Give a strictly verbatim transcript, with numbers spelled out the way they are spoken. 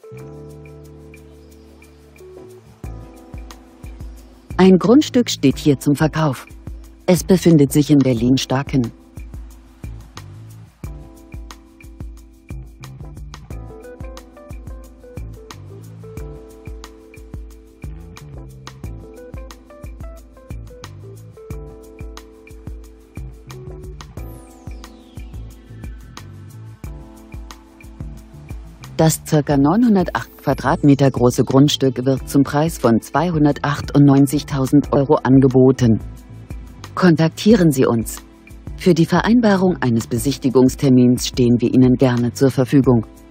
Ein Grundstück steht hier zum Verkauf. Es befindet sich in Berlin-Starken. Das ca. neunhundertacht Quadratmeter große Grundstück wird zum Preis von zweihundertachtundneunzigtausend Euro angeboten. Kontaktieren Sie uns. Für die Vereinbarung eines Besichtigungstermins stehen wir Ihnen gerne zur Verfügung.